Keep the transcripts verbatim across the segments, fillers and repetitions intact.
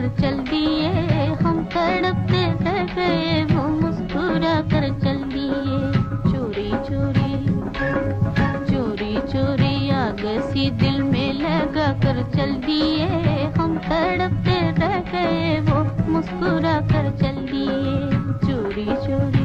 चल दिए, हम तड़पते रह गए, वो मुस्कुरा कर चल दिए। चोरी चोरी चोरी चोरी आग सी दिल में लगा कर चल दिए, हम तड़पते रह गए, वो मुस्कुरा कर चल दिए। चोरी चोरी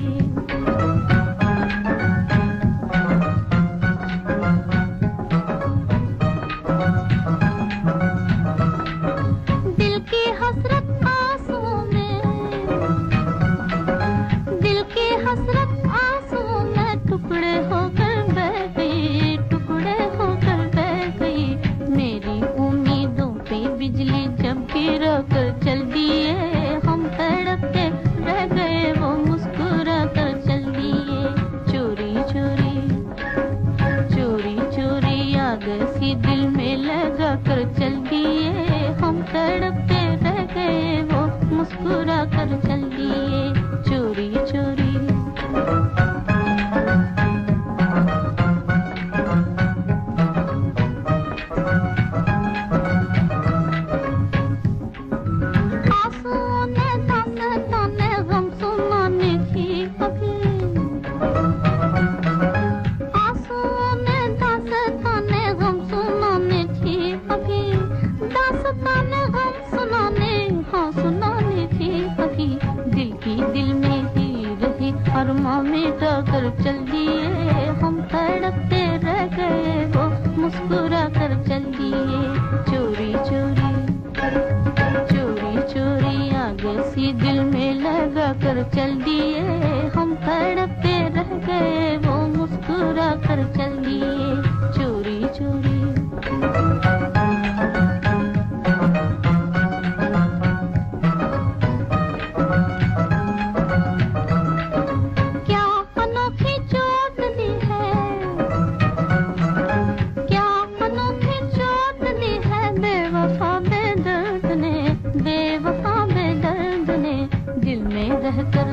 रहकर